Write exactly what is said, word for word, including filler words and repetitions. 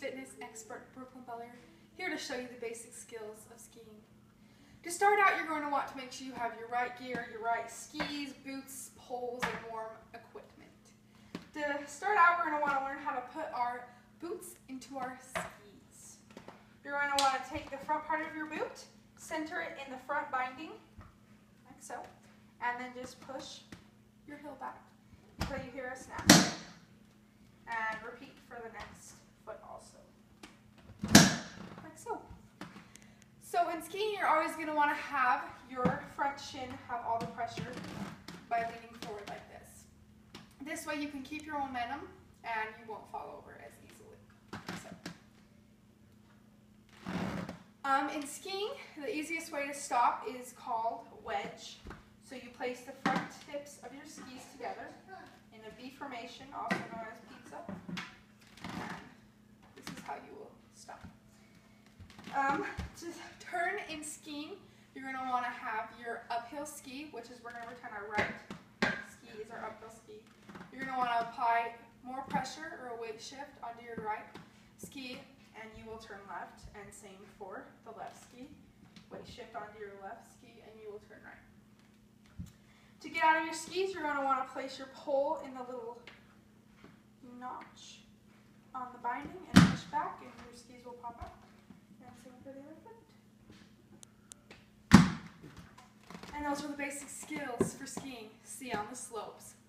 fitness expert Brooklyn Butler, here to show you the basic skills of skiing. To start out, you're going to want to make sure you have your right gear, your right skis, boots, poles, and warm equipment. To start out, we're going to want to learn how to put our boots into our skis. You're going to want to take the front part of your boot, center it in the front binding, like so, and then just push your heel back until you hear a snap. And repeat for the next foot also, like so. So in skiing, you're always going to want to have your front shin have all the pressure by leaning forward like this. This way you can keep your momentum and you won't fall over as easily. So. Um, in skiing, the easiest way to stop is called wedge. So you place the front tips of your skis together in a V formation, also known as pizza. And this is how you will stop. Um, to turn in skiing, you're going to want to have your uphill ski, which is we're going to return our right ski is our uphill ski. You're going to want to apply more pressure or a weight shift onto your right ski, and you will turn left. And same for the left ski. Weight shift onto your left ski, and you will turn right. To get out of your skis, you're going to want to place your pole in the little notch on the binding and push back, and your skis will pop out. And same for the other foot. And those are the basic skills for skiing. See you on the slopes.